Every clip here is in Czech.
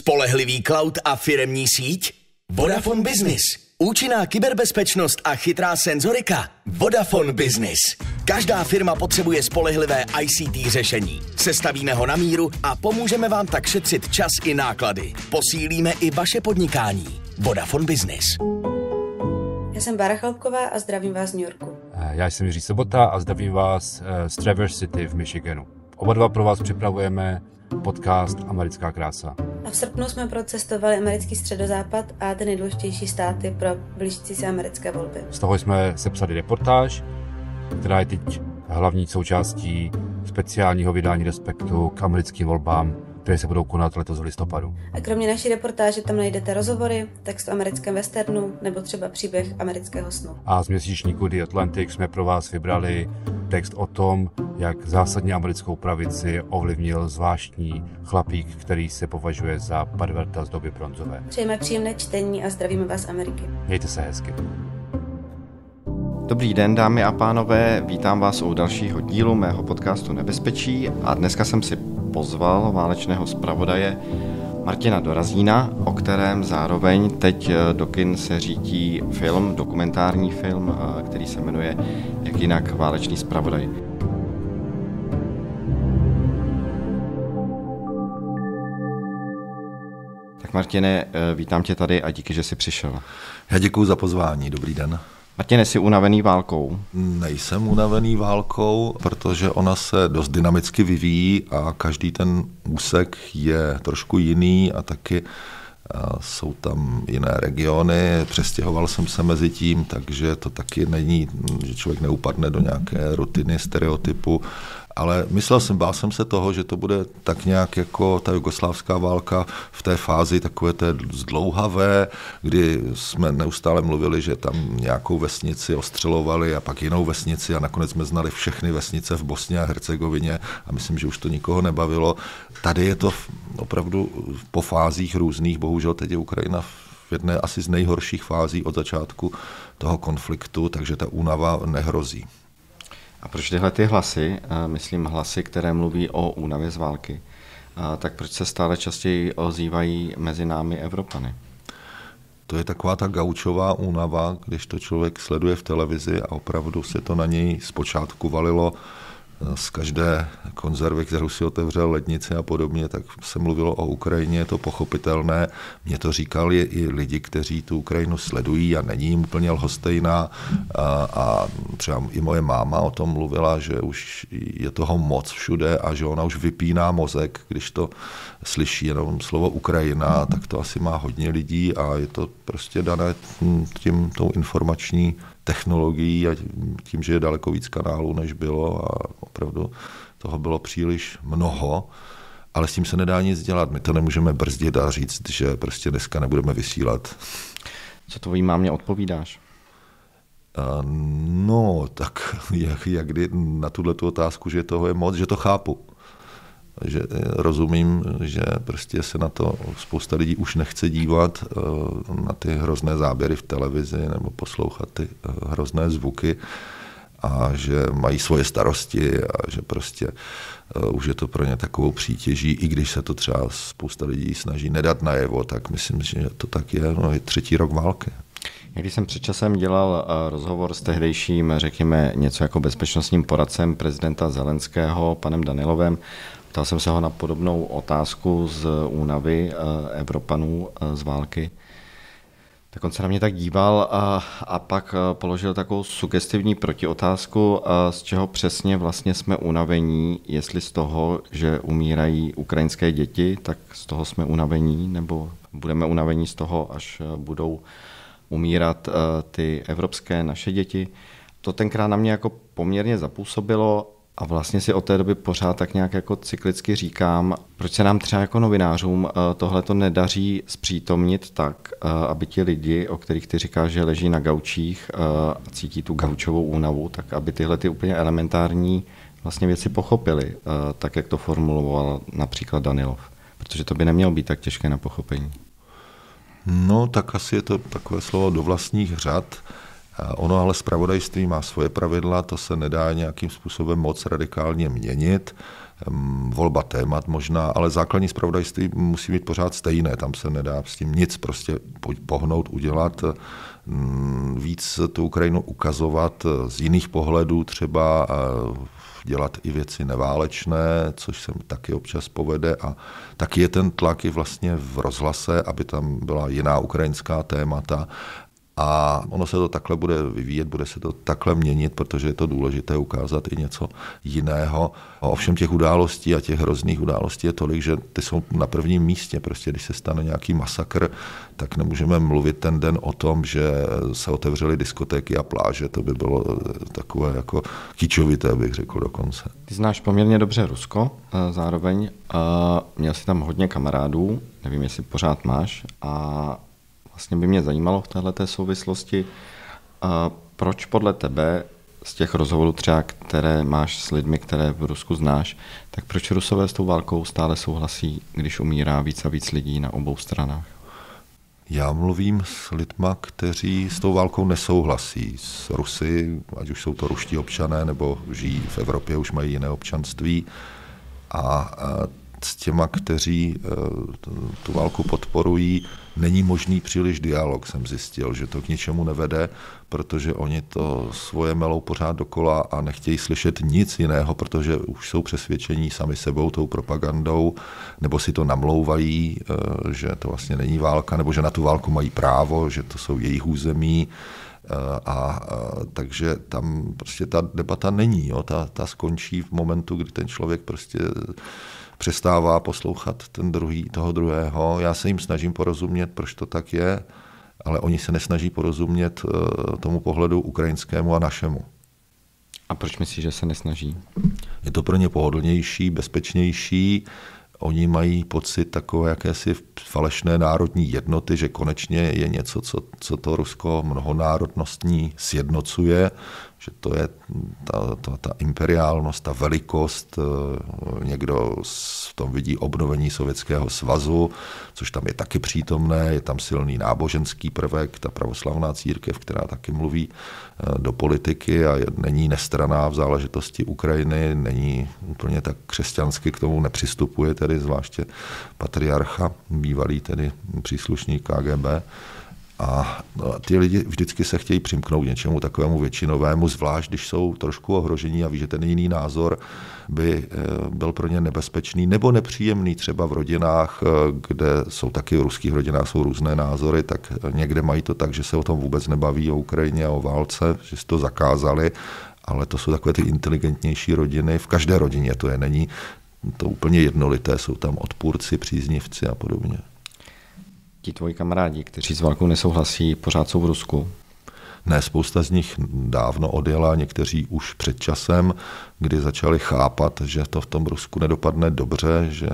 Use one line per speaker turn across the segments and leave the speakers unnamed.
Spolehlivý cloud a firemní síť? Vodafone Business. Účinná kyberbezpečnost a chytrá senzorika? Vodafone Business. Každá firma potřebuje spolehlivé ICT řešení. Sestavíme ho na míru a pomůžeme vám tak šetřit čas i náklady. Posílíme i vaše podnikání. Vodafone Business.
Já jsem Bára Chalupková a zdravím vás z New Yorku.
Já jsem Jiří Sobota a zdravím vás z Traverse City v Michiganu. Oba dva pro vás připravujeme podcast Americká krása.
A v srpnu jsme procestovali americký středozápad a ty nejdůležitější státy pro blížící se americké volby.
Z toho jsme sepsali reportáž, která je teď hlavní součástí speciálního vydání Respektu k americkým volbám, které se budou konat letos v listopadu.
A kromě naší reportáže tam najdete rozhovory, text o americkém westernu nebo třeba příběh amerického snu.
A z měsíčníku The Atlantic jsme pro vás vybrali text o tom, jak zásadně americkou pravici ovlivnil zvláštní chlapík, který se považuje za perverta z doby bronzové.
Přejeme příjemné čtení a zdravíme vás z Ameriky.
Mějte se hezky.
Dobrý den, dámy a pánové, vítám vás u dalšího dílu mého podcastu Nebezpečí a dneska jsem si pozval válečného zpravodaje Martina Dorazína, o kterém zároveň teď do kin se řítí film, dokumentární film, který se jmenuje Jak jinak válečný zpravodaj. Tak Martine, vítám tě tady a díky, že jsi přišel.
Já děkuji za pozvání, dobrý den.
Martine, jsi unavený válkou?
Nejsem unavený válkou, protože ona se dost dynamicky vyvíjí a každý ten úsek je trošku jiný a taky jsou tam jiné regiony. Přestěhoval jsem se mezi tím, takže to taky není, že člověk neupadne do nějaké rutiny, stereotypu. Ale bál jsem se toho, že to bude tak nějak jako ta jugoslávská válka v té fázi takové té zdlouhavé, kdy jsme neustále mluvili, že tam nějakou vesnici ostřelovali a pak jinou vesnici a nakonec jsme znali všechny vesnice v Bosně a Hercegovině a myslím, že už to nikoho nebavilo. Tady je to opravdu po fázích různých, bohužel teď je Ukrajina v jedné asi z nejhorších fází od začátku toho konfliktu, takže ta únava nehrozí.
A proč tyhle ty hlasy, myslím hlasy, které mluví o únavě z války, tak proč se stále častěji ozývají mezi námi Evropany?
To je taková ta gaučová únava, když to člověk sleduje v televizi a opravdu se to na něj zpočátku valilo z každé konzervy, kterou si otevřel lednici a podobně, tak se mluvilo o Ukrajině, je to pochopitelné. Mně to říkali i lidi, kteří tu Ukrajinu sledují a není jim úplně lhostejná a třeba i moje máma o tom mluvila, že už je toho moc všude a že ona už vypíná mozek, když to slyší jenom slovo Ukrajina, tak to asi má hodně lidí a je to prostě dané tou informační technologií a tím, že je daleko víc kanálů, než bylo a opravdu toho bylo příliš mnoho, ale s tím se nedá nic dělat. My to nemůžeme brzdit a říct, že prostě dneska nebudeme vysílat.
Co tvojí mámě odpovídáš?
No, tak jak na tuhletu otázku, že toho je moc, že to chápu. Že rozumím, že prostě se na to spousta lidí už nechce dívat, na ty hrozné záběry v televizi nebo poslouchat ty hrozné zvuky a že mají svoje starosti a že prostě už je to pro ně takovou přítěží, i když se to třeba spousta lidí snaží nedat najevo, tak myslím, že to tak je, je 3. rok války.
Když jsem před časem dělal rozhovor s tehdejším, řekněme, něco jako bezpečnostním poradcem prezidenta Zelenského, panem Danilovem, ptal jsem se ho na podobnou otázku z únavy Evropanů z války. Tak on se na mě tak díval a pak položil takovou sugestivní protiotázku, z čeho přesně vlastně jsme unavení, jestli z toho, že umírají ukrajinské děti, tak z toho jsme unavení, nebo budeme unavení z toho, až budou umírat ty evropské naše děti. To tenkrát na mě jako poměrně zapůsobilo a vlastně si od té doby pořád tak nějak jako cyklicky říkám, proč se nám třeba jako novinářům tohleto nedaří zpřítomnit tak, aby ti lidi, o kterých ty říkáš, že leží na gaučích a cítí tu gaučovou únavu, tak aby tyhle ty úplně elementární vlastně věci pochopili, tak jak to formuloval například Danilov. Protože to by nemělo být tak těžké na pochopení.
No, tak asi je to takové slovo do vlastních řad. Ono ale zpravodajství má svoje pravidla, to se nedá nějakým způsobem moc radikálně měnit. volba témat možná, ale základní zpravodajství musí být pořád stejné, tam se nedá s tím nic prostě pohnout, udělat, víc tu Ukrajinu ukazovat z jiných pohledů, třeba dělat i věci neválečné, což se taky občas povede a taky je ten tlak i vlastně v rozhlase, aby tam byla jiná ukrajinská témata. A ono se to takhle bude vyvíjet, bude se to takhle měnit, protože je to důležité ukázat i něco jiného. A ovšem těch událostí a těch hrozných událostí je tolik, že ty jsou na prvním místě. Prostě když se stane nějaký masakr, tak nemůžeme mluvit ten den o tom, že se otevřely diskotéky a pláže. To by bylo takové jako kýčovité, bych řekl dokonce.
Ty znáš poměrně dobře Rusko zároveň. Měl jsi tam hodně kamarádů, nevím, jestli pořád máš, a vlastně by mě zajímalo v téhleté souvislosti, proč podle tebe z těch rozhovorů třeba, které máš s lidmi, které v Rusku znáš, tak proč Rusové s tou válkou stále souhlasí, když umírá víc a víc lidí na obou stranách?
Já mluvím s lidma, kteří s tou válkou nesouhlasí. S Rusy, ať už jsou to ruští občané, nebo žijí v Evropě, už mají jiné občanství. A s těma, kteří tu válku podporují, není možný příliš dialog, jsem zjistil, že to k ničemu nevede, protože oni to svoje melou pořád dokola a nechtějí slyšet nic jiného, protože už jsou přesvědčení sami sebou tou propagandou, nebo si to namlouvají, že to vlastně není válka, nebo že na tu válku mají právo, že to jsou jejich území. Takže tam prostě ta debata není, jo? Ta skončí v momentu, kdy ten člověk prostě přestává poslouchat toho druhého. Já se jim snažím porozumět, proč to tak je, ale oni se nesnaží porozumět tomu pohledu ukrajinskému a našemu.
A proč myslíš, že se nesnaží?
Je to pro ně pohodlnější, bezpečnější. Oni mají pocit takové jakési falešné národní jednoty, že konečně je něco, co to Rusko mnohonárodnostní sjednocuje, že to je ta imperiálnost, ta velikost. Někdo v tom vidí obnovení Sovětského svazu, což tam je taky přítomné, je tam silný náboženský prvek, ta pravoslavná církev, která taky mluví do politiky a není nestranná v záležitosti Ukrajiny, není úplně tak křesťansky k tomu nepřistupuje, tedy zvláště patriarcha, bývalý tedy příslušník KGB. A ty lidi vždycky se chtějí přimknout něčemu takovému většinovému, zvlášť když jsou trošku ohrožení a ví, že ten jiný názor by byl pro ně nebezpečný nebo nepříjemný třeba v rodinách, kde jsou taky v ruských rodinách jsou různé názory, tak někde mají to tak, že se o tom vůbec nebaví, o Ukrajině a o válce, že si to zakázali, ale to jsou takové ty inteligentnější rodiny. V každé rodině to je, není to úplně jednolité, jsou tam odpůrci, příznivci a podobně.
Ti tvoji kamarádi, kteří s válkou nesouhlasí, pořád jsou v Rusku?
Ne, spousta z nich dávno odjela, někteří už před časem, kdy začali chápat, že to v tom Rusku nedopadne dobře, že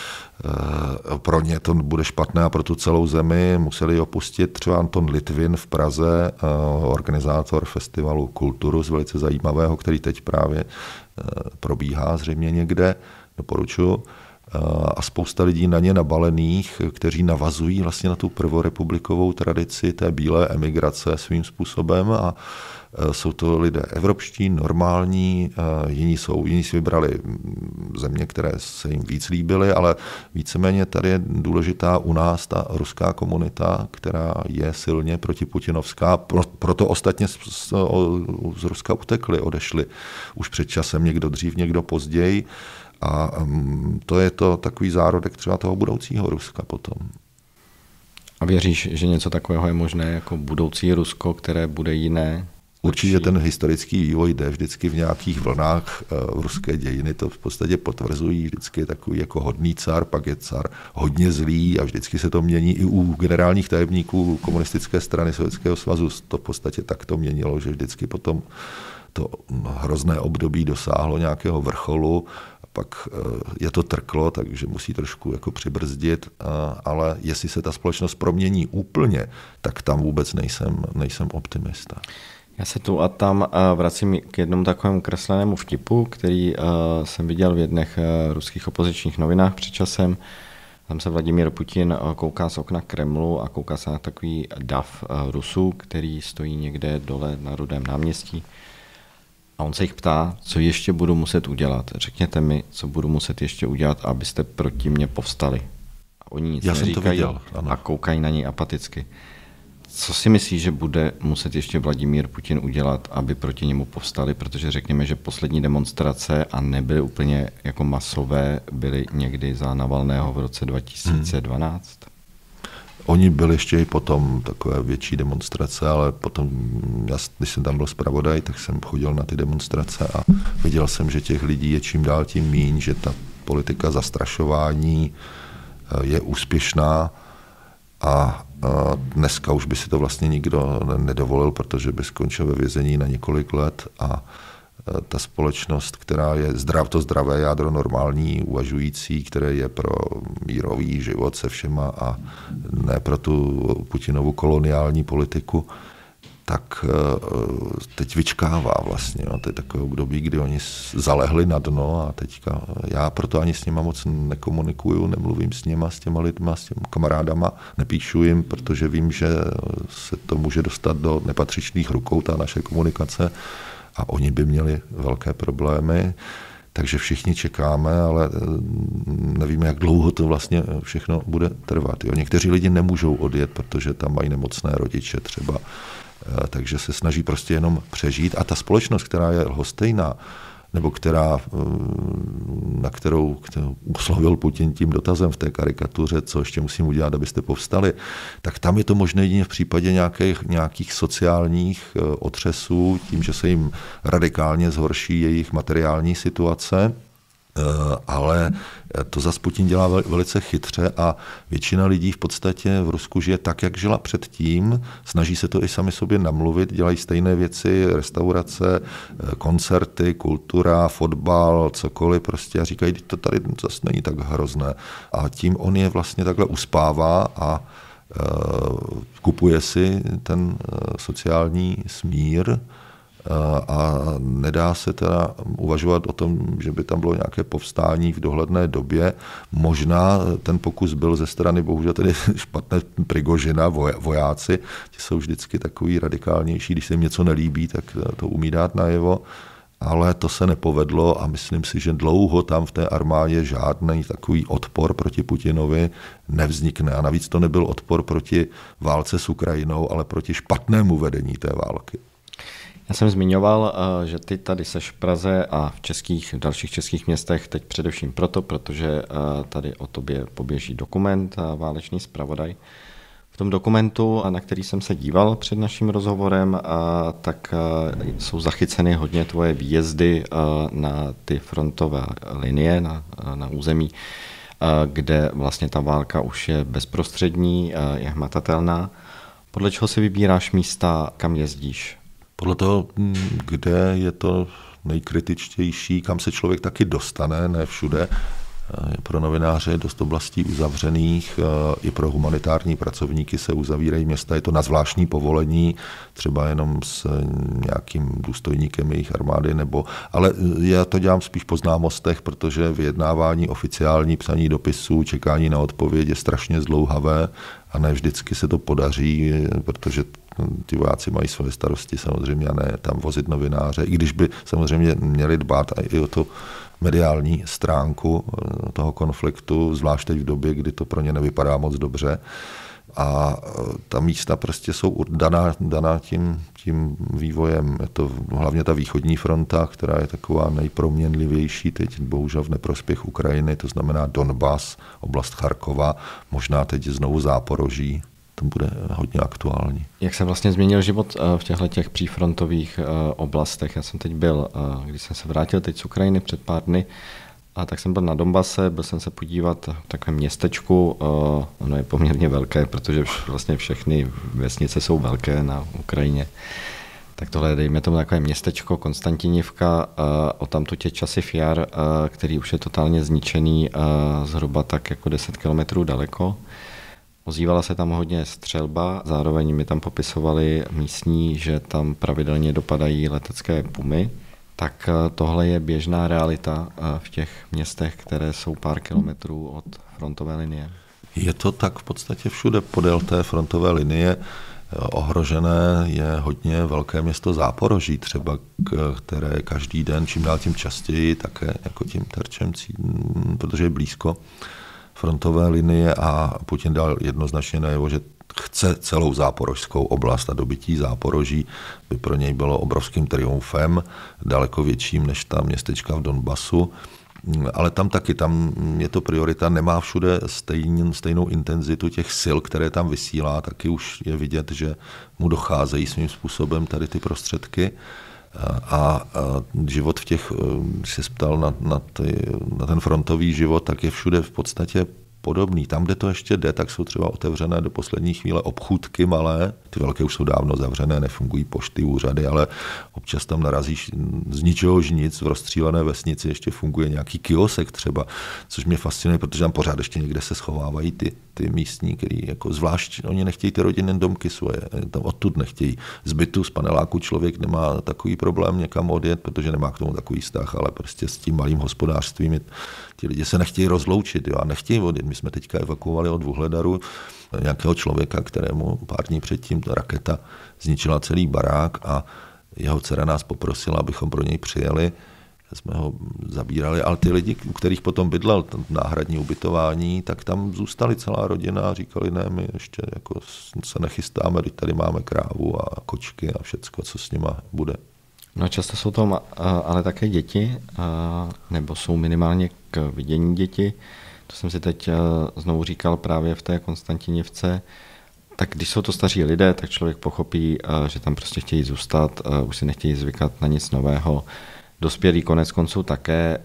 pro ně to bude špatné a pro tu celou zemi. Museli opustit třeba Anton Litvin v Praze, organizátor festivalu Kulturus, velice zajímavého, který teď právě probíhá zřejmě někde, doporučuji. A spousta lidí na ně nabalených, kteří navazují vlastně na tu prvorepublikovou tradici té bílé emigrace svým způsobem a jsou to lidé evropští, normální, jiní si vybrali země, které se jim víc líbily, ale víceméně tady je důležitá u nás ta ruská komunita, která je silně protiputinovská, proto ostatně z Ruska utekli, odešli už před časem, někdo dřív, někdo později. A to je to takový zárodek třeba toho budoucího Ruska potom.
A věříš, že něco takového je možné jako budoucí Rusko, které bude jiné?
Určitě ten historický vývoj jde vždycky v nějakých vlnách v ruské dějiny. To v podstatě potvrzují vždycky takový jako hodný car, pak je car hodně zlý a vždycky se to mění i u generálních tajemníků komunistické strany Sovětského svazu. To v podstatě tak to měnilo, že vždycky potom to hrozné období dosáhlo nějakého vrcholu, pak je to trklo, takže musí trošku jako přibrzdit, ale jestli se ta společnost promění úplně, tak tam vůbec nejsem optimista.
Já se tu a tam vracím k jednomu takovému kreslenému vtipu, který jsem viděl v jedných ruských opozičních novinách před časem. Tam se Vladimír Putin kouká z okna Kremlu a kouká se na takový dav Rusů, který stojí někde dole na Rudém náměstí. A on se jich ptá, co ještě budu muset udělat. Řekněte mi, co budu muset ještě udělat, abyste proti mně povstali. A oni nic neříkají a koukají na něj apaticky. Co si myslí, že bude muset ještě Vladimír Putin udělat, aby proti němu povstali? Protože řekněme, že poslední demonstrace, a nebyly úplně jako masové, byly někdy za Navalného v roce 2012.
Oni byli ještě i potom takové větší demonstrace, ale potom, když jsem tam byl zpravodaj, tak jsem chodil na ty demonstrace a viděl jsem, že těch lidí je čím dál tím míň, že ta politika zastrašování je úspěšná a dneska už by si to vlastně nikdo nedovolil, protože by skončil ve vězení na několik let a ta společnost, která je to zdravé jádro normální, uvažující, které je pro mírový život se všema a ne pro tu Putinovu koloniální politiku, tak teď vyčkává vlastně. No. To je takové období, kdy oni zalehli na dno a teďka já proto ani s nima moc nekomunikuju, nemluvím s nima, s těma lidma, s těma kamarádama, nepíšu jim, protože vím, že se to může dostat do nepatřičných rukou, ta naše komunikace, a oni by měli velké problémy, takže všichni čekáme, ale nevíme, jak dlouho to vlastně všechno bude trvat. Jo. Někteří lidi nemůžou odjet, protože tam mají nemocné rodiče třeba, takže se snaží prostě jenom přežít. A ta společnost, která je lhostejná, nebo na kterou oslovil Putin tím dotazem v té karikatuře, co ještě musím udělat, abyste povstali, tak tam je to možné jedině v případě nějakých sociálních otřesů, tím, že se jim radikálně zhorší jejich materiální situace, ale to zas Putin dělá velice chytře a většina lidí v podstatě v Rusku žije tak, jak žila předtím, snaží se to i sami sobě namluvit, dělají stejné věci, restaurace, koncerty, kultura, fotbal, cokoliv prostě a říkají, to tady zase není tak hrozné. A tím on je vlastně takhle uspává a kupuje si ten sociální smír, a nedá se teda uvažovat o tom, že by tam bylo nějaké povstání v dohledné době. Možná ten pokus byl ze strany, bohužel tedy špatné Prigožina, vojáci, ti jsou vždycky takový radikálnější, když se jim něco nelíbí, tak to umí dát najevo, ale to se nepovedlo a myslím si, že dlouho tam v té armádě žádný takový odpor proti Putinovi nevznikne. A navíc to nebyl odpor proti válce s Ukrajinou, ale proti špatnému vedení té války.
Já jsem zmiňoval, že ty tady seš v Praze a v dalších českých městech teď především proto, protože tady o tobě poběží dokument Válečný zpravodaj. V tom dokumentu, na který jsem se díval před naším rozhovorem, tak jsou zachyceny hodně tvoje výjezdy na ty frontové linie, na území, kde vlastně ta válka už je bezprostřední, je hmatatelná. Podle čeho si vybíráš místa, kam jezdíš?
Podle toho, kde je to nejkritičtější, kam se člověk taky dostane, ne všude. Pro novináře je dost oblastí uzavřených, i pro humanitární pracovníky se uzavírají města, je to na zvláštní povolení, třeba jenom s nějakým důstojníkem jejich armády, ale já to dělám spíš po známostech, protože vyjednávání oficiální, psaní dopisů, čekání na odpověď je strašně zdlouhavé a ne vždycky se to podaří, protože ty vojáci mají své starosti samozřejmě a ne tam vozit novináře, i když by samozřejmě měli dbát i o to mediální stránku toho konfliktu, zvlášť teď v době, kdy to pro ně nevypadá moc dobře. A ta místa prostě jsou daná tím vývojem. Je to hlavně ta východní fronta, která je taková nejproměnlivější teď, bohužel v neprospěch Ukrajiny, to znamená Donbas, oblast Charkova, možná teď znovu Záporoží. To bude hodně aktuální.
Jak se vlastně změnil život v těchto přífrontových oblastech? Já jsem teď byl, když jsem se vrátil teď z Ukrajiny před pár dny, tak jsem byl na Donbase, byl jsem se podívat v takovém městečku, ono je poměrně velké, protože vlastně všechny vesnice jsou velké na Ukrajině. Tak tohle dejme tomu takové městečko Konstantinivka, odtamtud je Časiv Jar, který už je totálně zničený, zhruba tak jako 10 kilometrů daleko. Ozývala se tam hodně střelba, zároveň mi tam popisovali místní, že tam pravidelně dopadají letecké pumy. Tak tohle je běžná realita v těch městech, které jsou pár kilometrů od frontové linie.
Je to tak v podstatě všude podél té frontové linie. Ohrožené je hodně velké město Záporoží třeba, které každý den čím dál tím častěji také jako tím terčem, protože je blízko frontové linie a Putin dal jednoznačně najevo, že chce celou záporožskou oblast a dobytí Záporoží by pro něj bylo obrovským triumfem, daleko větším než ta městečka v Donbasu. Ale tam taky, tam je to priorita, nemá všude stejnou intenzitu těch sil, které tam vysílá, taky už je vidět, že mu docházejí svým způsobem tady ty prostředky. A život v těch, když se ptal na ten frontový život, tak je všude v podstatě podobný. Tam, kde to ještě jde, tak jsou třeba otevřené do poslední chvíle obchůdky malé. Ty velké už jsou dávno zavřené, nefungují pošty, úřady, ale občas tam narazíš z ničeho nic, v rozstřílené vesnici ještě funguje nějaký kiosek třeba, což mě fascinuje, protože tam pořád ještě někde se schovávají ty místní, který jako zvlášť, oni nechtějí ty rodinné domky svoje, tam odtud nechtějí. Z bytu, z paneláku člověk nemá takový problém někam odjet, protože nemá k tomu takový vztah, ale prostě s tím malým hospodářstvím ti lidi se nechtějí rozloučit, jo, a nechtějí odjet. My jsme teďka evakuovali od Vuhledaru nějakého člověka, kterému pár dní předtím ta raketa zničila celý barák a jeho dcera nás poprosila, abychom pro něj přijeli. Jsme ho zabírali, ale ty lidi, u kterých potom bydlel náhradní ubytování, tak tam zůstali celá rodina a říkali, ne, my ještě jako se nechystáme, teď tady máme krávu a kočky a všecko, co s nima bude.
No často jsou to ale také děti, nebo jsou minimálně k vidění děti. To jsem si teď znovu říkal právě v té Konstantinivce. Tak když jsou to staří lidé, tak člověk pochopí, že tam prostě chtějí zůstat, už si nechtějí zvykat na nic nového. Dospělí konec konců také,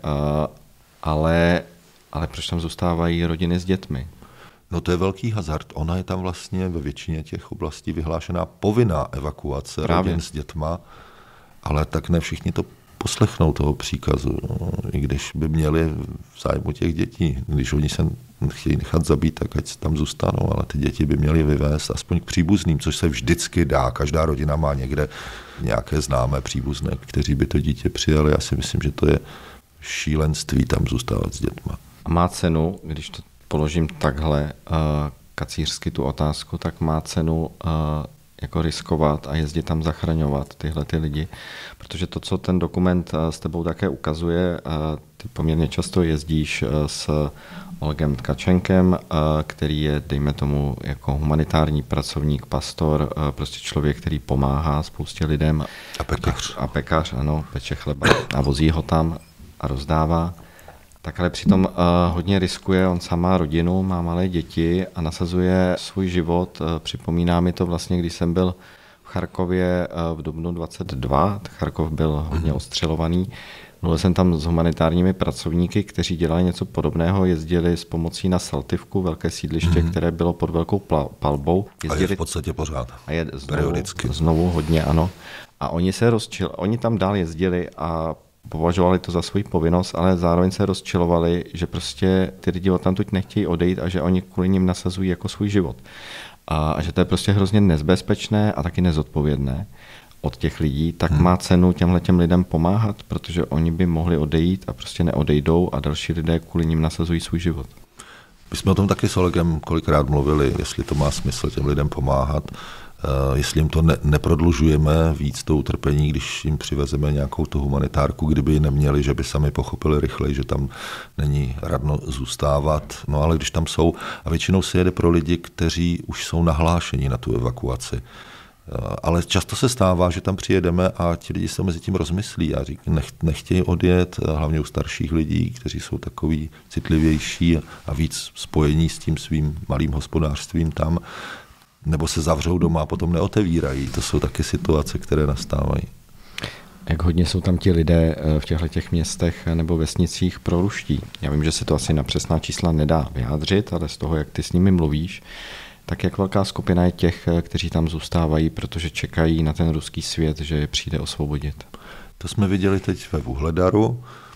ale proč tam zůstávají rodiny s dětmi?
No to je velký hazard. Ona je tam vlastně ve většině těch oblastí vyhlášená povinná evakuace rodin s dětma, ale tak ne všichni to poslechnou toho příkazu, i když by měli v zájmu těch dětí. Když oni se chtějí nechat zabít, tak ať tam zůstanou, ale ty děti by měly vyvést aspoň k příbuzným, což se vždycky dá. Každá rodina má někde nějaké známé příbuzné, kteří by to dítě přijali. Já si myslím, že to je šílenství tam zůstávat s dětma.
A má cenu, když to položím takhle kacířsky tu otázku, tak má cenu jako riskovat a jezdit tam zachraňovat tyhle ty lidi. Protože to, co ten dokument s tebou také ukazuje, ty poměrně často jezdíš s Olgem Tkačenkem, který je, dejme tomu, jako humanitární pracovník, pastor, prostě člověk, který pomáhá spoustě lidem. A pekař, ano, peče chleba a vozí ho tam a rozdává. Tak ale přitom hodně riskuje, on sám má rodinu, má malé děti a nasazuje svůj život. Připomíná mi to vlastně, když jsem byl v Charkově v dubnu 22, Charkov byl hodně ostřelovaný. Mluvil jsem tam s humanitárními pracovníky, kteří dělali něco podobného, jezdili s pomocí na Saltivku, velké sídliště, které bylo pod velkou palbou.
Jezdili, a je v podstatě pořád,
a je znovu hodně, ano. A oni tam dál jezdili a považovali to za svoji povinnost, ale zároveň se rozčilovali, že prostě ty lidi odtamtud nechtějí odejít a že oni kvůli nim nasazují jako svůj život. A že to je prostě hrozně nebezpečné a taky nezodpovědné od těch lidí, tak má cenu těm lidem pomáhat, protože oni by mohli odejít a prostě neodejdou a další lidé kvůli nim nasazují svůj život.
My jsme o tom taky s Olegem kolikrát mluvili, jestli to má smysl těm lidem pomáhat, jestli jim to neprodlužujeme víc to utrpení, když jim přivezeme nějakou tu humanitárku, kdyby ji neměli, že by sami pochopili rychleji, že tam není radno zůstávat. No ale když tam jsou, a většinou se jede pro lidi, kteří už jsou nahlášeni na tu evakuaci. Ale často se stává, že tam přijedeme a ti lidi se mezi tím rozmyslí a nechtějí odjet, hlavně u starších lidí, kteří jsou takový citlivější a víc spojení s tím svým malým hospodářstvím tam, nebo se zavřou doma a potom neotevírají. To jsou taky situace, které nastávají.
Jak hodně jsou tam ti lidé v těchto městech nebo vesnicích proruští? Já vím, že se to asi na přesná čísla nedá vyjádřit, ale z toho, jak ty s nimi mluvíš, tak jak velká skupina je těch, kteří tam zůstávají, protože čekají na ten ruský svět, že je přijde osvobodit?
To jsme viděli teď ve Vuhledaru.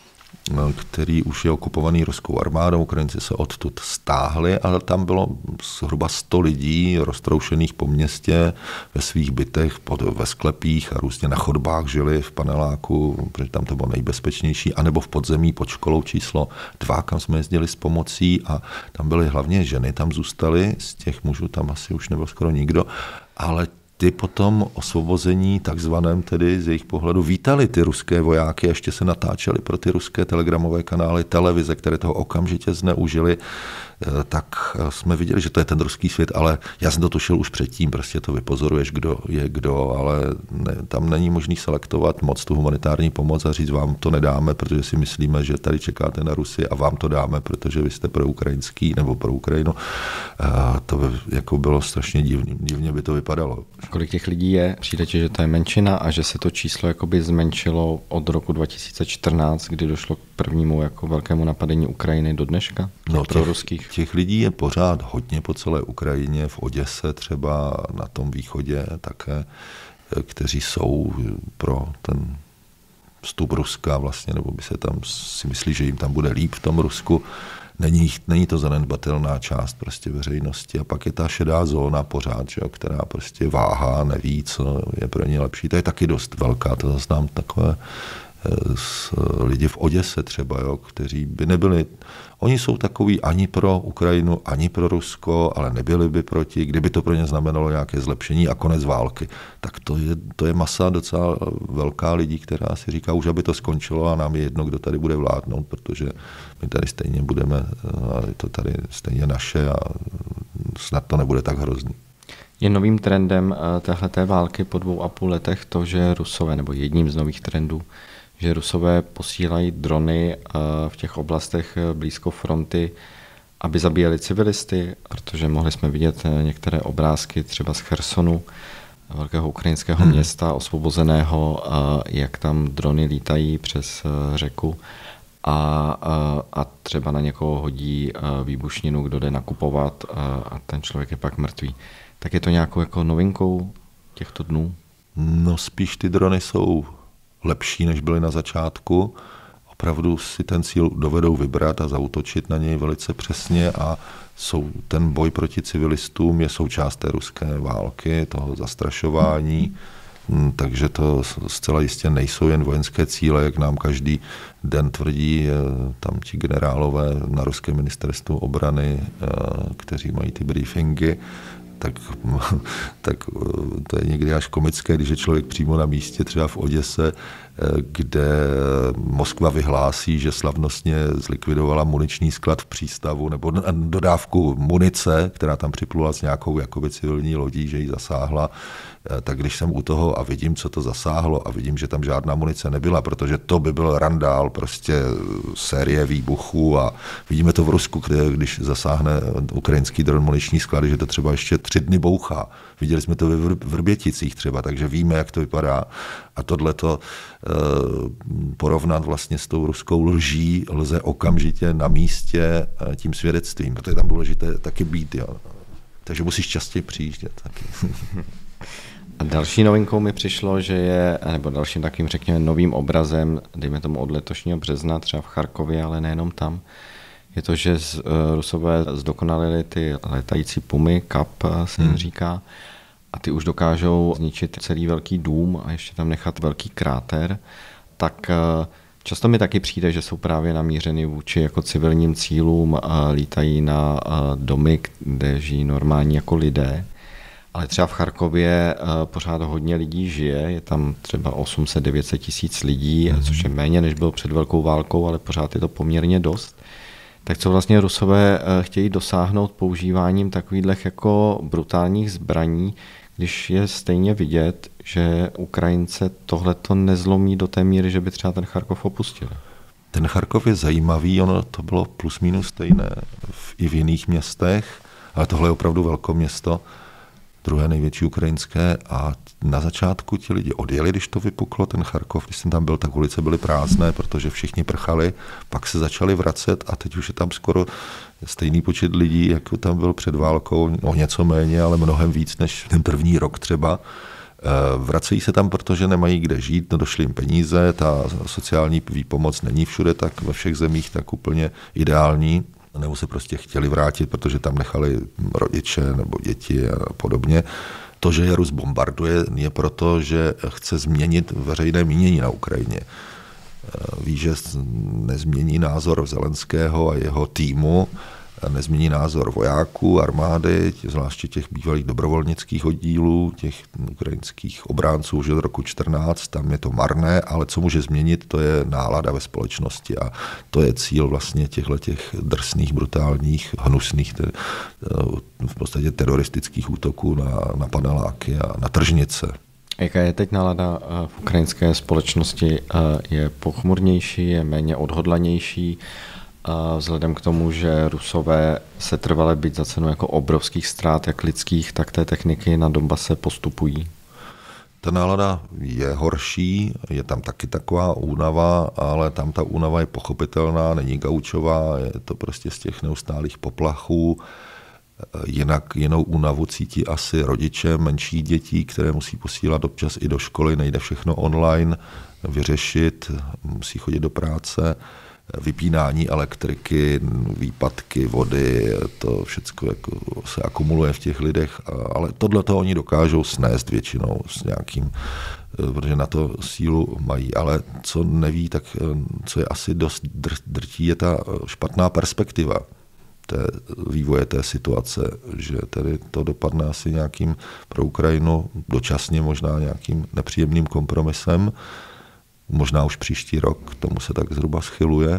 který už je okupovaný ruskou armádou. Ukrajinci se odtud stáhli, ale tam bylo zhruba 100 lidí roztroušených po městě ve svých bytech, ve sklepích a různě na chodbách žili v paneláku, protože tam to bylo nejbezpečnější, anebo v podzemí pod školou číslo 2, kam jsme jezdili s pomocí a tam byly hlavně ženy, tam zůstaly, z těch mužů tam asi už nebyl skoro nikdo, ale ty potom osvobození takzvaném tedy z jejich pohledu vítali ty ruské vojáky a ještě se natáčeli pro ty ruské telegramové kanály, televize, které toho okamžitě zneužili, tak jsme viděli, že to je ten ruský svět, ale já jsem to tušil už předtím, prostě to vypozoruješ, kdo je kdo, ale tam není možný selektovat moc tu humanitární pomoc a říct, vám to nedáme, protože si myslíme, že tady čekáte na Rusy a vám to dáme, protože vy jste pro ukrajinský nebo pro Ukrajinu. To by jako bylo strašně divně by to vypadalo.
Kolik těch lidí je? Přijde ti, že to je menšina a že se to číslo jakoby zmenšilo od roku 2014, kdy došlo k prvnímu jako velkému napadení Ukrajiny do dneška?
No,
pro ruských.
Těch lidí je pořád hodně po celé Ukrajině, v Oděse třeba, na tom východě také, kteří jsou pro ten vstup Ruska vlastně, nebo by se tam si myslí, že jim tam bude líp v tom Rusku. Není to zanedbatelná část prostě veřejnosti a pak je ta šedá zóna pořád, že, která prostě váhá, neví, co je pro ně lepší. To je taky dost velká, to znám takové lidi v Oděse třeba, jo, kteří by nebyli, oni jsou takový ani pro Ukrajinu, ani pro Rusko, ale nebyli by proti, kdyby to pro ně znamenalo nějaké zlepšení a konec války. Tak to je masa docela velká lidí, která si říká, už aby to skončilo a nám je jedno, kdo tady bude vládnout, protože my tady stejně budeme, a je to tady stejně naše a snad to nebude tak hrozný.
Je novým trendem téhleté války po 2,5 letech to, že Rusové, nebo jedním z nových trendů, že Rusové posílají drony v těch oblastech blízko fronty, aby zabíjeli civilisty, protože mohli jsme vidět některé obrázky třeba z Chersonu, velkého ukrajinského města osvobozeného, jak tam drony lítají přes řeku a třeba na někoho hodí výbušninu, kdo jde nakupovat a ten člověk je pak mrtvý. Tak je to nějakou jako novinkou těchto dnů?
No spíš ty drony jsou lepší, než byly na začátku. Opravdu si ten cíl dovedou vybrat a zaútočit na něj velice přesně a ten boj proti civilistům je součást té ruské války, toho zastrašování, takže to zcela jistě nejsou jen vojenské cíle, jak nám každý den tvrdí tam ti generálové na ruském ministerstvu obrany, kteří mají ty briefingy, tak to je někdy až komické, když je člověk přímo na místě, třeba v Oděse, kde Moskva vyhlásí, že slavnostně zlikvidovala muniční sklad v přístavu nebo dodávku munice, která tam připlula s nějakou jakoby civilní lodí, že ji zasáhla, tak když jsem u toho a vidím, co to zasáhlo a vidím, že tam žádná munice nebyla, protože to by byl randál, prostě série výbuchů a vidíme to v Rusku, kde když zasáhne ukrajinský dron muniční sklady, že to třeba ještě 3 dny bouchá. Viděli jsme to ve Vrběticích třeba, takže víme, jak to vypadá. A tohleto porovnat vlastně s tou ruskou lží lze okamžitě na místě tím svědectvím, protože je tam důležité taky být. Jo. Takže musíš častěji přijíždět taky.
A další novinkou mi přišlo, že je, nebo dalším takovým, řekněme, novým obrazem, dejme tomu od letošního března, třeba v Charkově, ale nejenom tam, je to, že Rusové zdokonalili ty letající pumy, kap se jim říká, a ty už dokážou zničit celý velký dům a ještě tam nechat velký kráter, tak často mi taky přijde, že jsou právě namířeny vůči jako civilním cílům, lítají na domy, kde žijí normální jako lidé. Ale třeba v Charkově pořád hodně lidí žije, je tam třeba 800-900 tisíc lidí, což je méně, než bylo před velkou válkou, ale pořád je to poměrně dost. Tak co vlastně Rusové chtějí dosáhnout používáním takových jako brutálních zbraní, když je stejně vidět, že Ukrajince tohleto nezlomí do té míry, že by třeba ten Charkov opustili?
Ten Charkov je zajímavý, ono to bylo plus minus stejné i v jiných městech, ale tohle je opravdu velkoměsto, druhé největší ukrajinské a na začátku ti lidi odjeli, když to vypuklo, ten Charkov, když jsem tam byl, tak ulice byly prázdné, protože všichni prchali, pak se začali vracet a teď už je tam skoro stejný počet lidí, jako tam byl před válkou, no něco méně, ale mnohem víc než ten první rok třeba. Vracejí se tam, protože nemají kde žít, nedošly jim peníze, ta sociální výpomoc není všude tak ve všech zemích tak úplně ideální, nebo se prostě chtěli vrátit, protože tam nechali rodiče nebo děti a podobně. To, že je Rus bombarduje, je proto, že chce změnit veřejné mínění na Ukrajině. Ví, že nezmění názor Zelenského a jeho týmu, nezmění názor vojáků, armády, zvláště těch bývalých dobrovolnických oddílů, těch ukrajinských obránců už od roku 14, tam je to marné, ale co může změnit, to je nálada ve společnosti a to je cíl vlastně těchto drsných, brutálních, hnusných, v podstatě teroristických útoků na paneláky a na tržnice.
Jaká je teď nálada v ukrajinské společnosti? Je pochmurnější, je méně odhodlanější? Vzhledem k tomu, že Rusové se trvale být za cenu jako obrovských ztrát, jak lidských, tak té techniky na Donbase postupují?
Ta nálada je horší, je tam taky taková únava, ale tam ta únava je pochopitelná, není gaučová, je to prostě z těch neustálých poplachů. Jinou únavu cítí asi rodiče menších dětí, které musí posílat občas i do školy, nejde všechno online vyřešit, musí chodit do práce. Vypínání elektriky, výpadky vody, to všechno jako se akumuluje v těch lidech, ale tohleto oni dokážou snést většinou s nějakým, protože na to sílu mají, ale co neví, tak co je asi dost drtí, je ta špatná perspektiva vývoje té situace, že tedy to dopadne asi nějakým pro Ukrajinu dočasně možná nějakým nepříjemným kompromisem, možná už příští rok, k tomu se tak zhruba schyluje.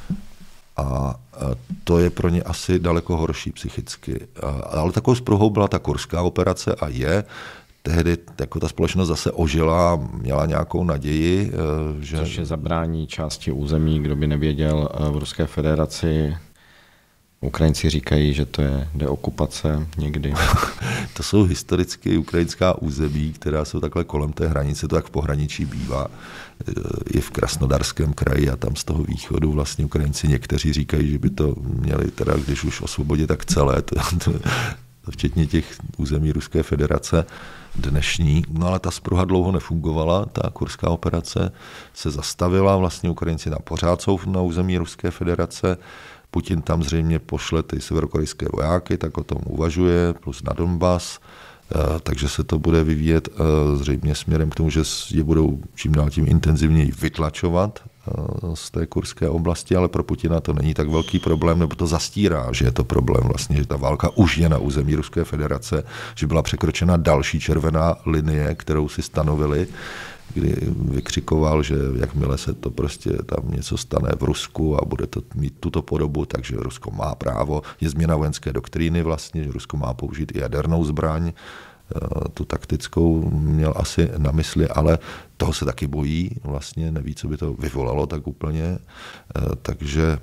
A to je pro ně asi daleko horší psychicky. Ale takovou spruhou byla ta kurská operace a je. Tehdy jako ta společnost zase ožila, měla nějakou naději.
Což je zabrání části území, kdo by nevěděl, v Ruské federaci. Ukrajinci říkají, že to je deokupace někdy.
To jsou historicky ukrajinská území, která jsou takhle kolem té hranice, to tak v pohraničí bývá. Je v Krasnodarském kraji a tam z toho východu vlastně Ukrajinci někteří říkají, že by to měli teda, když už osvobodit, tak celé, včetně těch území Ruské federace dnešní. No ale ta spruha dlouho nefungovala, ta kurská operace se zastavila, vlastně Ukrajinci tam pořád jsou na území Ruské federace. Putin tam zřejmě pošle ty severokorejské vojáky, tak o tom uvažuje, plus na Donbas, takže se to bude vyvíjet zřejmě směrem k tomu, že je budou čím dál tím intenzivněji vytlačovat z té kurské oblasti, ale pro Putina to není tak velký problém, nebo to zastírá, že je to problém vlastně, že ta válka už je na území Ruské federace, že byla překročena další červená linie, kterou si stanovili, kdy vykřikoval, že jakmile se to prostě tam něco stane v Rusku a bude to mít tuto podobu, takže Rusko má právo, je změna vojenské doktríny vlastně, že Rusko má použít i jadernou zbraň, tu taktickou měl asi na mysli, ale toho se taky bojí, vlastně neví, co by to vyvolalo tak úplně, takže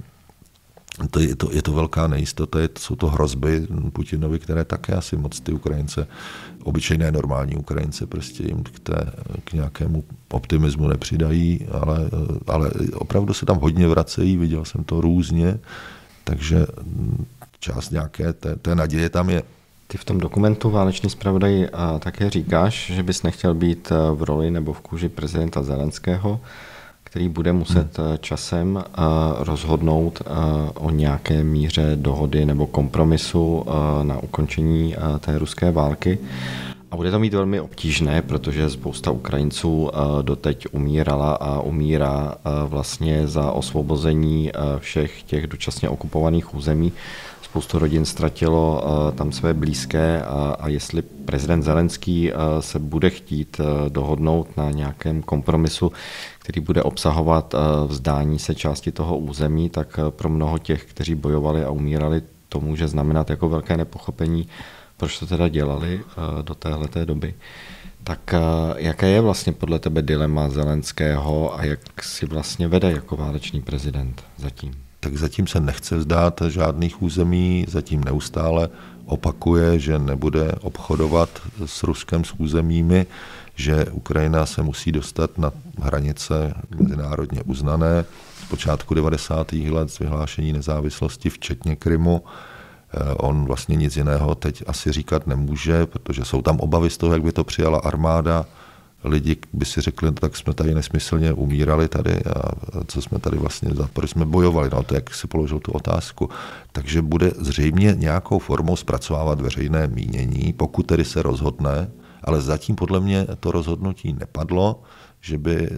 je to velká nejistota, jsou to hrozby Putinovi, které také asi moc ty Ukrajince, obyčejné normální Ukrajince, prostě jim k nějakému optimismu nepřidají, ale opravdu se tam hodně vracejí, viděl jsem to různě, takže část nějaké té naděje tam je.
Ty v tom dokumentu Válečný zpravodaj také říkáš, že bys nechtěl být v roli nebo v kůži prezidenta Zelenského, který bude muset časem rozhodnout o nějaké míře dohody nebo kompromisu na ukončení té ruské války. A bude to mít velmi obtížné, protože spousta Ukrajinců doteď umírala a umírá vlastně za osvobození všech těch dočasně okupovaných území. Spoustu rodin ztratilo tam své blízké a jestli prezident Zelenský se bude chtít dohodnout na nějakém kompromisu, který bude obsahovat vzdání se části toho území, tak pro mnoho těch, kteří bojovali a umírali, to může znamenat jako velké nepochopení, proč to teda dělali do téhleté doby. Tak jaké je vlastně podle tebe dilema Zelenského a jak si vlastně vede jako válečný prezident zatím?
Tak zatím se nechce vzdát žádných území, zatím neustále opakuje, že nebude obchodovat s Ruskem s územími, že Ukrajina se musí dostat na hranice mezinárodně uznané z počátku 90. let z vyhlášení nezávislosti, včetně Krymu. On vlastně nic jiného teď asi říkat nemůže, protože jsou tam obavy z toho, jak by to přijala armáda. Lidi by si řekli, tak jsme tady nesmyslně umírali tady a co jsme tady vlastně, proč jsme bojovali, no to jak si položil tu otázku. Takže bude zřejmě nějakou formou zpracovávat veřejné mínění, pokud tedy se rozhodne, ale zatím podle mě to rozhodnutí nepadlo, že by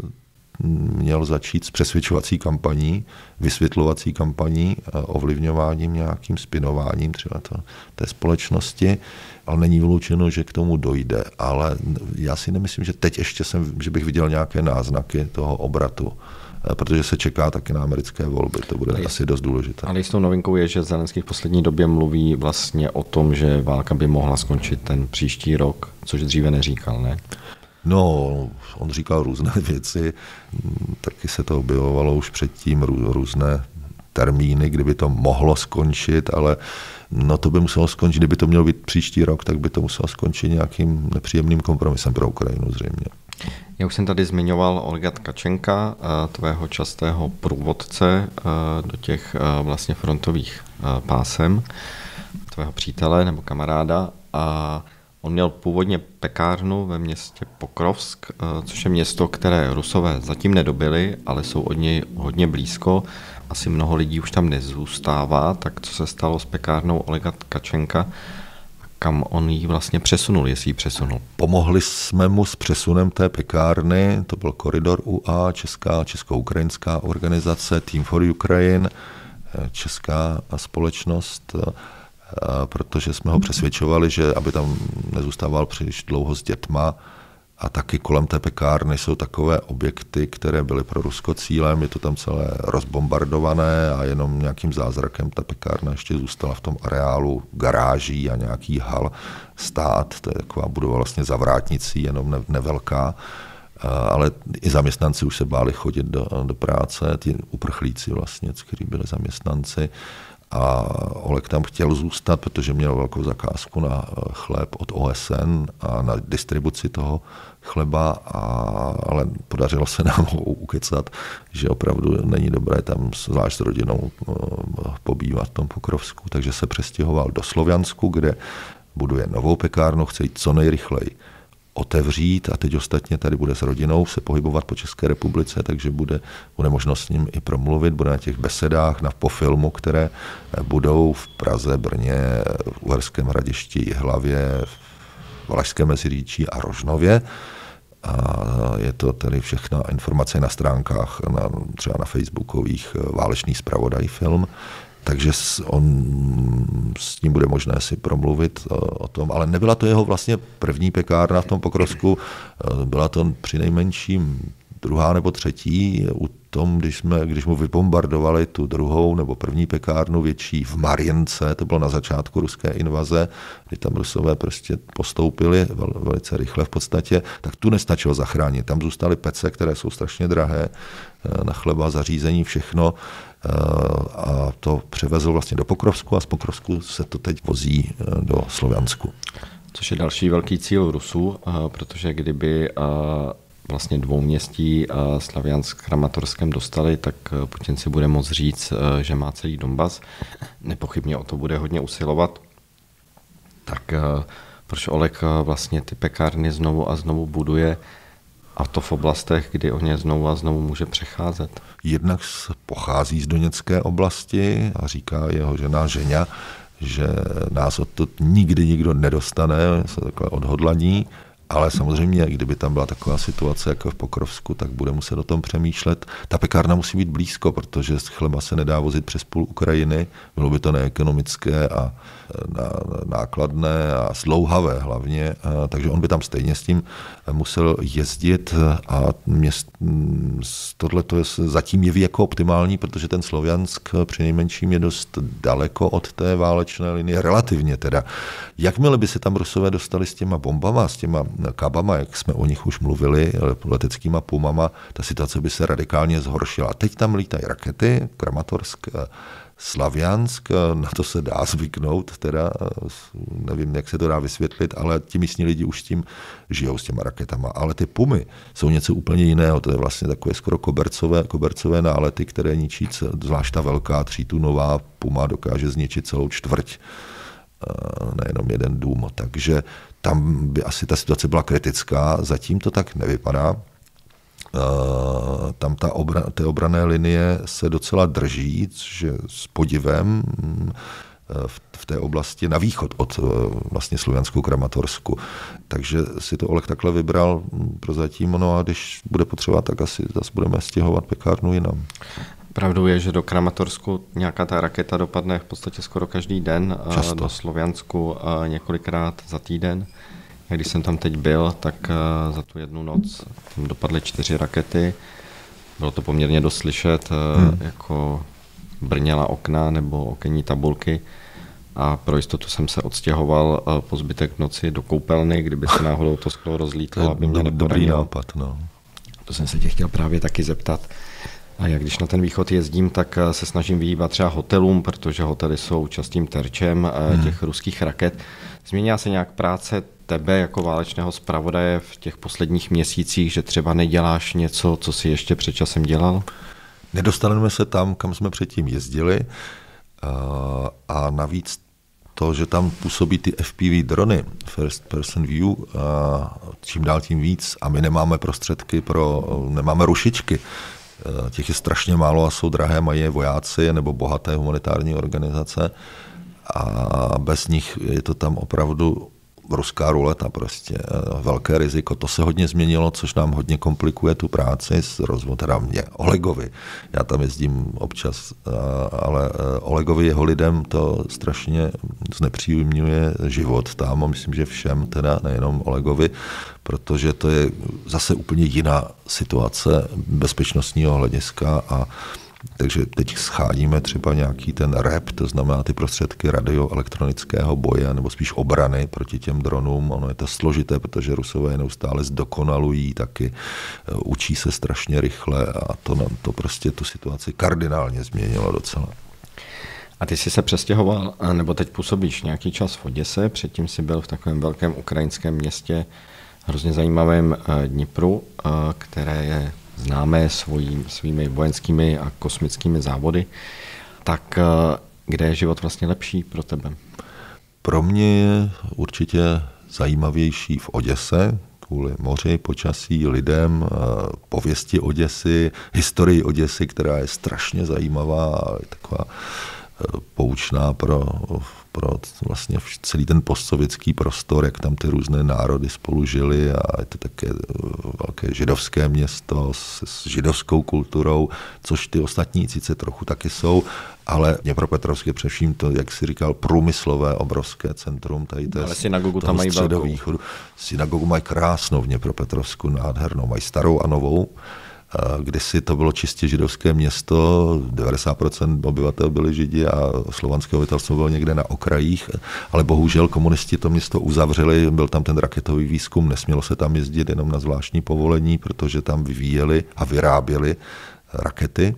měl začít s přesvědčovací kampaní, vysvětlovací kampaní, ovlivňováním, nějakým spinováním třeba té společnosti, ale není vyloučeno, že k tomu dojde. Ale já si nemyslím, že teď ještě že bych viděl nějaké náznaky toho obratu, protože se čeká taky na americké volby, to bude asi dost důležité. Ale
jistou novinkou je, že Zelenský v poslední době mluví vlastně o tom, že válka by mohla skončit ten příští rok, což dříve neříkal, ne?
No, on říkal různé věci, taky se to objevovalo už předtím, různé termíny, kdyby to mohlo skončit, ale no to by muselo skončit, kdyby to mělo být příští rok, tak by to muselo skončit nějakým nepříjemným kompromisem pro Ukrajinu zřejmě.
Já už jsem tady zmiňoval Olega Tkačenka, tvého častého průvodce do těch vlastně frontových pásem, tvého přítele nebo kamaráda, a on měl původně pekárnu ve městě Pokrovsk, což je město, které Rusové zatím nedobili, ale jsou od něj hodně blízko. Asi mnoho lidí už tam nezůstává, tak co se stalo s pekárnou Olega Tkačenka? Kam on ji vlastně přesunul, jestli ji přesunul?
Pomohli jsme mu s přesunem té pekárny, to byl Koridor UA, česko-ukrajinská organizace, Team for Ukraine, česká společnost, protože jsme ho přesvědčovali, že aby tam nezůstával příliš dlouho s dětma, a taky kolem té pekárny jsou takové objekty, které byly pro Rusko cílem, je to tam celé rozbombardované a jenom nějakým zázrakem ta pekárna ještě zůstala v tom areálu garáží a nějaký hal stát, to je taková budova vlastně za vrátnicí, jenom nevelká, ale i zaměstnanci už se báli chodit do práce, ti uprchlíci vlastně, kteří byli zaměstnanci. A Oleg tam chtěl zůstat, protože měl velkou zakázku na chléb od OSN a na distribuci toho chleba, ale podařilo se nám ho ukecat, že opravdu není dobré tam zvlášť s rodinou pobývat v tom Pokrovsku, takže se přestěhoval do Sloviansku, kde buduje novou pekárnu, chce jít co nejrychleji otevřít a teď ostatně tady bude s rodinou se pohybovat po České republice, takže bude možnost s ním i promluvit, bude na těch besedách, po filmu, které budou v Praze, Brně, v Uherském Hradišti, Jihlavě, v Valašském Meziříčí a Rožnově. A je to tedy všechna informace na stránkách, třeba na facebookových Válečný zpravodaj film. Takže s ním bude možné si promluvit o tom, ale nebyla to jeho vlastně první pekárna v tom Pokrovsku, byla to přinejmenším druhá nebo třetí. U tom, když mu vybombardovali tu druhou nebo první pekárnu větší v Marjence, to bylo na začátku ruské invaze, kdy tam Rusové prostě postoupili velice rychle v podstatě, tak tu nestačilo zachránit. Tam zůstaly pece, které jsou strašně drahé, na chleba, zařízení, všechno. A to převezl vlastně do Pokrovsku a z Pokrovsku se to teď vozí do Sloviansku.
Což je další velký cíl Rusů, protože kdyby vlastně dvouměstí Slaviansk Kramatorském dostali, tak Putin si bude moct říct, že má celý Donbas. Nepochybně o to bude hodně usilovat. Tak proč Oleg vlastně ty pekárny znovu a znovu buduje, a to v oblastech, kdy o ně znovu a znovu může přecházet?
Jednak pochází z Doněcké oblasti a říká jeho žena Ženя, že nás odtud nikdy nikdo nedostane, jsou takové odhodlaní, ale samozřejmě, kdyby tam byla taková situace jako v Pokrovsku, tak bude muset o tom přemýšlet. Ta pekárna musí být blízko, protože chleba se nedá vozit přes půl Ukrajiny, bylo by to neekonomické a nákladné a slouhavé hlavně, takže on by tam stejně s tím musel jezdit a tohle to zatím jeví jako optimální, protože ten Sloviansk přinejmenším je dost daleko od té válečné linie, relativně teda. Jakmile by se tam Rusové dostali s těma bombama, s těma kabama, jak jsme o nich už mluvili, leteckýma pumama, ta situace by se radikálně zhoršila. Teď tam lítají rakety, Kramatorsk Slaviansk, na to se dá zvyknout, teda nevím, jak se to dá vysvětlit, ale ti místní lidi už s tím žijou, s těma raketama. Ale ty Pumy jsou něco úplně jiného, to je vlastně takové skoro kobercové nálety, které ničí, zvlášť ta velká 3tunová Puma dokáže zničit celou čtvrť, nejenom jeden dům. Takže tam by asi ta situace byla kritická, zatím to tak nevypadá. Tam ty obranné linie se docela drží, že s podivem v té oblasti na východ od vlastně Sloviansku Kramatorsku. Takže si to Oleg takhle vybral prozatím, no a když bude potřeba, tak asi zase budeme stěhovat pekárnu jinam.
Pravdou je, že do Kramatorsku nějaká ta raketa dopadne v podstatě skoro každý den, často. Do Sloviansku několikrát za týden. Když jsem tam teď byl, tak za tu jednu noc tam dopadly 4 rakety. Bylo to poměrně dost slyšet, jako brněla okna nebo okenní tabulky. A pro jistotu jsem se odstěhoval po zbytek noci do koupelny, kdyby se náhodou to sklo rozlítlo, aby mě neporadilo.
Dobrý nápad, no.
To jsem se tě chtěl právě taky zeptat. A jak když na ten východ jezdím, tak se snažím vyhýbat třeba hotelům, protože hotely jsou častým terčem těch ruských raket. Změnila se nějak práce tebe jako válečného zpravodaje v těch posledních měsících, že třeba neděláš něco, co si ještě před časem dělal?
Nedostaneme se tam, kam jsme předtím jezdili, a navíc to, že tam působí ty FPV drony, First Person View, čím dál tím víc, a my nemáme prostředky nemáme rušičky. Těch je strašně málo a jsou drahé, mají je vojáci nebo bohaté humanitární organizace a bez nich je to tam opravdu ruská ruleta prostě, velké riziko. To se hodně změnilo, což nám hodně komplikuje tu práci s teda mě, Olegovi. Já tam jezdím občas, ale Olegovi, jeho lidem to strašně znepříjemňuje život tam a myslím, že všem, teda nejenom Olegovi, protože to je zase úplně jiná situace bezpečnostního hlediska a takže teď schádíme třeba nějaký ten REP, to znamená ty prostředky radioelektronického boje, nebo spíš obrany proti těm dronům. Ono je to složité, protože Rusové je neustále zdokonalují, taky učí se strašně rychle a to prostě tu situaci kardinálně změnilo docela.
A ty jsi se přestěhoval, nebo teď působíš nějaký čas v Oděse, předtím jsi byl v takovém velkém ukrajinském městě, hrozně zajímavém Dnipru, které je známé svými vojenskými a kosmickými závody. Tak kde je život vlastně lepší pro tebe?
Pro mě je určitě zajímavější v Oděse, kvůli moři, počasí, lidem, pověsti Oděsy, historii Oděsy, která je strašně zajímavá a je taková poučná pro vlastně celý ten postsovětský prostor, jak tam ty různé národy spolu žili a je to také velké židovské město s židovskou kulturou, což ty ostatní sice trochu taky jsou, ale Dněpropetrovsk je především to, jak jsi říkal, průmyslové obrovské centrum. Tady
ale synagogu tam mají velkou.
Synagogu mají krásnou v Dněpropetrovsku, nádhernou, mají starou a novou. Kdysi to bylo čistě židovské město, 90% obyvatel byli židi a slovanské obyvatelstvo bylo někde na okrajích, ale bohužel komunisti to město uzavřeli, byl tam ten raketový výzkum, nesmělo se tam jezdit jenom na zvláštní povolení, protože tam vyvíjeli a vyráběli rakety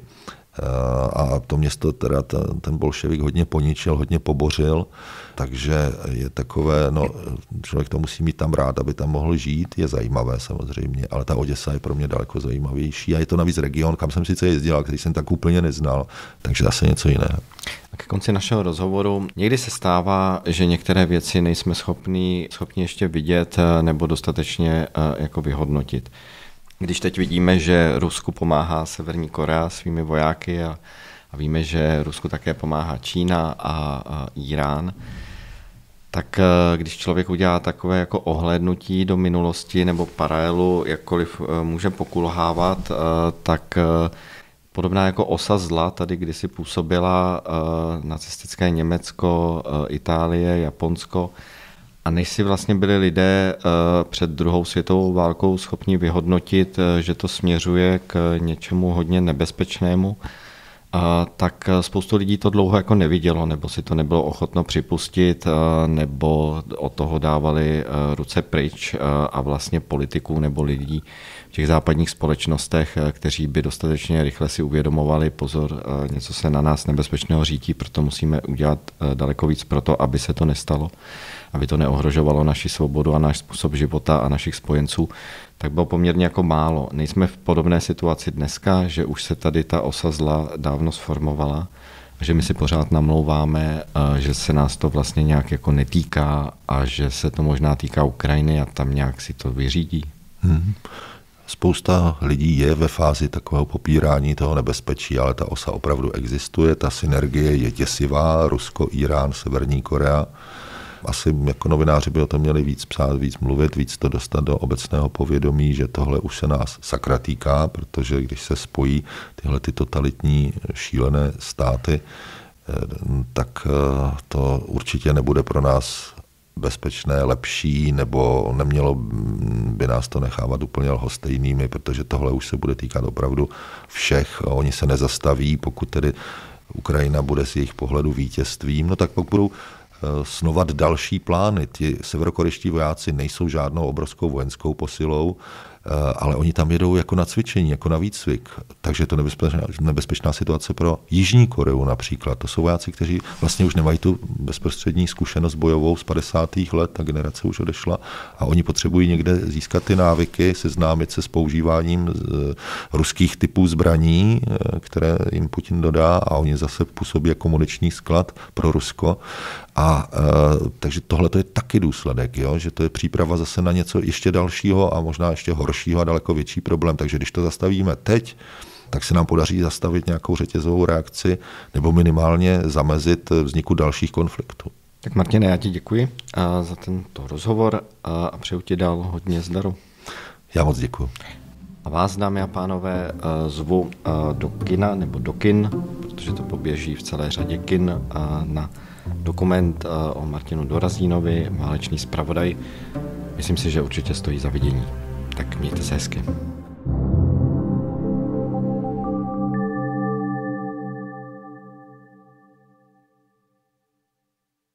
a to město teda ten bolševik hodně poničil, hodně pobořil, takže je takové, člověk to musí mít tam rád, aby tam mohl žít, je zajímavé samozřejmě, ale ta Oděsa je pro mě daleko zajímavější a je to navíc region, kam jsem sice jezdil, který jsem tak úplně neznal, takže zase něco jiného.
A ke konci našeho rozhovoru někdy se stává, že některé věci nejsme schopni ještě vidět nebo dostatečně jako vyhodnotit. Když teď vidíme, že Rusku pomáhá Severní Korea svými vojáky a víme, že Rusku také pomáhá Čína a Irán, tak když člověk udělá takové jako ohlédnutí do minulosti nebo paralelu, jakkoliv může pokulhávat, tak podobná jako osa zla tady kdysi působila nacistické Německo, Itálie, Japonsko. A než si vlastně byli lidé před druhou světovou válkou schopni vyhodnotit, že to směřuje k něčemu hodně nebezpečnému, tak spoustu lidí to dlouho jako nevidělo, nebo si to nebylo ochotno připustit, nebo od toho dávali ruce pryč a vlastně politiků nebo lidí v těch západních společnostech, kteří by dostatečně rychle si uvědomovali, pozor, něco se na nás nebezpečného řítí, proto musíme udělat daleko víc pro to, aby se to nestalo, aby to neohrožovalo naši svobodu a náš způsob života a našich spojenců, tak bylo poměrně jako málo. Nejsme v podobné situaci dneska, že už se tady ta osa zla dávno sformovala, že my si pořád namlouváme, že se nás to vlastně nějak jako netýká a že se to možná týká Ukrajiny a tam nějak si to vyřídí.
Spousta lidí je ve fázi takového popírání toho nebezpečí, ale ta osa opravdu existuje, ta synergie je děsivá, Rusko, Irán, Severní Korea. Asi jako novináři by o tom měli víc psát, víc mluvit, víc to dostat do obecného povědomí, že tohle už se nás sakra týká, protože když se spojí tyhle ty totalitní šílené státy, tak to určitě nebude pro nás bezpečné, lepší, nebo nemělo by nás to nechávat úplně lhostejnými, protože tohle už se bude týkat opravdu všech. Oni se nezastaví, pokud tedy Ukrajina bude z jejich pohledu vítězstvím, no tak pokud budou snovat další plány. Ti severokorejští vojáci nejsou žádnou obrovskou vojenskou posilou, ale oni tam jedou jako na cvičení, jako na výcvik. Takže je to nebezpečná situace pro Jižní Koreu například. To jsou vojáci, kteří vlastně už nemají tu bezprostřední zkušenost bojovou z 50. let, ta generace už odešla a oni potřebují někde získat ty návyky, seznámit se s používáním ruských typů zbraní, které jim Putin dodá a oni zase působí jako muniční sklad pro Rusko. Takže tohle je taky důsledek, jo? Že to je příprava zase na něco ještě dalšího a možná ještě horšího a daleko větší problém. Takže když to zastavíme teď, tak se nám podaří zastavit nějakou řetězovou reakci nebo minimálně zamezit vzniku dalších konfliktů.
Tak Martine, já ti děkuji za tento rozhovor a přeju ti dál hodně zdaru.
Já moc děkuji.
A vás, dámy a pánové, zvu do kina nebo do kin, protože to poběží v celé řadě kin na dokument o Martinu Dorazínovi, Válečný zpravodaj. Myslím si, že určitě stojí za vidění. Tak mějte se hezky.